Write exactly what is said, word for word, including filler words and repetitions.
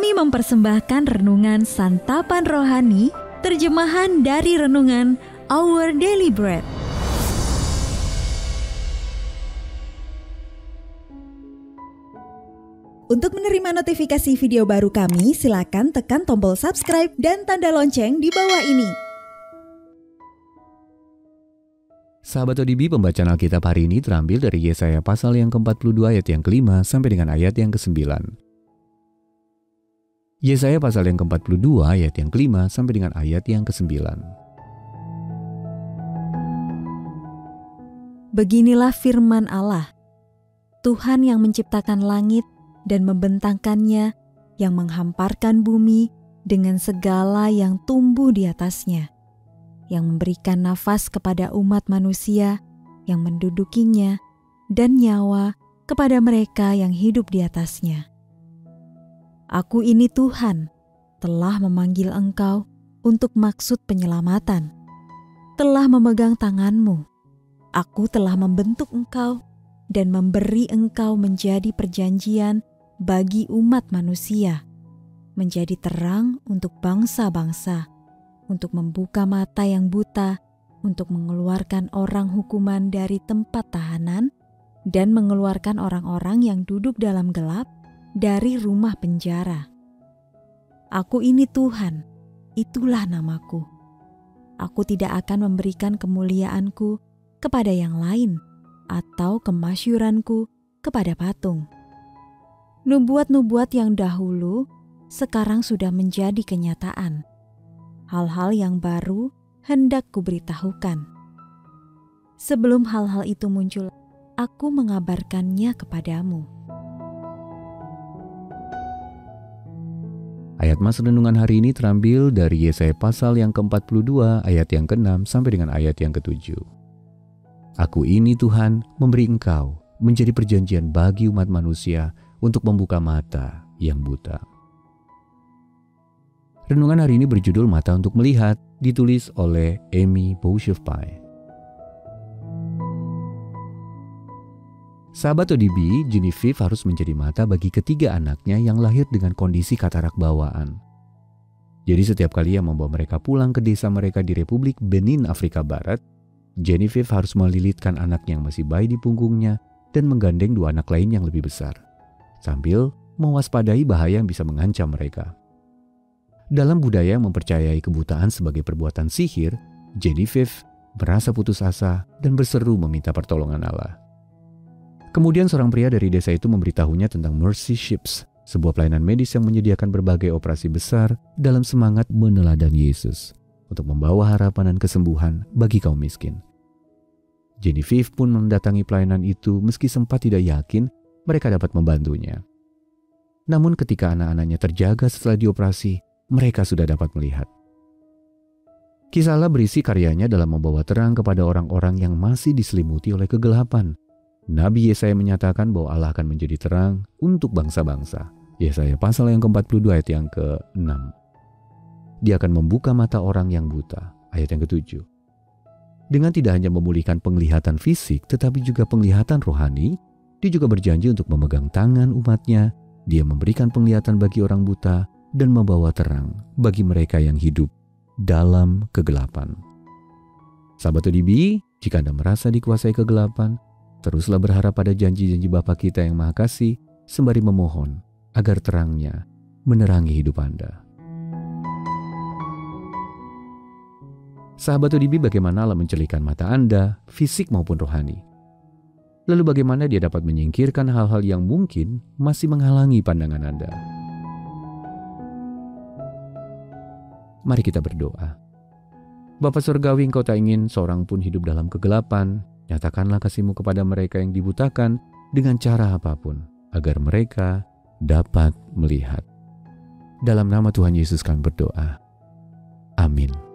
Kami mempersembahkan renungan Santapan Rohani, terjemahan dari renungan Our Daily Bread. Untuk menerima notifikasi video baru kami, silakan tekan tombol subscribe dan tanda lonceng di bawah ini. Sahabat O D B, pembacaan Alkitab hari ini terambil dari Yesaya pasal yang ke empat puluh dua ayat yang kelima sampai dengan ayat yang kesembilan. Yesaya pasal yang ke empat puluh dua ayat yang kelima sampai dengan ayat yang kesembilan. Beginilah firman Allah, Tuhan yang menciptakan langit dan membentangkannya, yang menghamparkan bumi dengan segala yang tumbuh di atasnya, yang memberikan nafas kepada umat manusia yang mendudukinya, dan nyawa kepada mereka yang hidup di atasnya. Aku ini Tuhan, telah memanggil engkau untuk maksud penyelamatan, telah memegang tanganmu. Aku telah membentuk engkau dan memberi engkau menjadi perjanjian bagi umat manusia, menjadi terang untuk bangsa-bangsa, untuk membuka mata yang buta, untuk mengeluarkan orang hukuman dari tempat tahanan, dan mengeluarkan orang-orang yang duduk dalam gelap dari rumah penjara. Aku ini Tuhan, itulah namaku. Aku tidak akan memberikan kemuliaanku kepada yang lain atau kemasyuranku kepada patung. Nubuat-nubuat yang dahulu sekarang sudah menjadi kenyataan. Hal-hal yang baru hendak kuberitahukan. Sebelum hal-hal itu muncul, aku mengabarkannya kepadamu. Ayat mas renungan hari ini terambil dari Yesaya pasal yang ke empat puluh dua ayat yang keenam sampai dengan ayat yang ketujuh. Aku ini Tuhan memberi engkau menjadi perjanjian bagi umat manusia untuk membuka mata yang buta. Renungan hari ini berjudul Mata untuk Melihat, ditulis oleh Amy Bouchevpai. Sahabat O D B, Genevieve harus menjadi mata bagi ketiga anaknya yang lahir dengan kondisi katarak bawaan. Jadi setiap kali yang membawa mereka pulang ke desa mereka di Republik Benin, Afrika Barat, Genevieve harus melilitkan anaknya yang masih bayi di punggungnya dan menggandeng dua anak lain yang lebih besar, sambil mewaspadai bahaya yang bisa mengancam mereka. Dalam budaya yang mempercayai kebutaan sebagai perbuatan sihir, Genevieve merasa putus asa dan berseru meminta pertolongan Allah. Kemudian seorang pria dari desa itu memberitahunya tentang Mercy Ships, sebuah pelayanan medis yang menyediakan berbagai operasi besar dalam semangat meneladani Yesus untuk membawa harapan dan kesembuhan bagi kaum miskin. Genevieve pun mendatangi pelayanan itu meski sempat tidak yakin mereka dapat membantunya. Namun ketika anak-anaknya terjaga setelah dioperasi, mereka sudah dapat melihat. Kisah Allah berisi karyanya dalam membawa terang kepada orang-orang yang masih diselimuti oleh kegelapan. Nabi Yesaya menyatakan bahwa Allah akan menjadi terang untuk bangsa-bangsa. Yesaya pasal yang ke empat puluh dua ayat yang ke enam. Dia akan membuka mata orang yang buta. Ayat yang ketujuh. Dengan tidak hanya memulihkan penglihatan fisik, tetapi juga penglihatan rohani, dia juga berjanji untuk memegang tangan umatnya. Dia memberikan penglihatan bagi orang buta dan membawa terang bagi mereka yang hidup dalam kegelapan. Sahabat O D B, jika Anda merasa dikuasai kegelapan, teruslah berharap pada janji-janji Bapa kita yang Maha Kasih, sembari memohon agar terangnya menerangi hidup Anda. Sahabat O D B, bagaimana Allah mencelikan mata Anda, fisik maupun rohani? Lalu bagaimana Dia dapat menyingkirkan hal-hal yang mungkin masih menghalangi pandangan Anda? Mari kita berdoa. Bapa Surgawi, Engkau tak ingin seorang pun hidup dalam kegelapan. Nyatakanlah kasih-Mu kepada mereka yang dibutakan dengan cara apapun, agar mereka dapat melihat. Dalam nama Tuhan Yesus kami berdoa. Amin.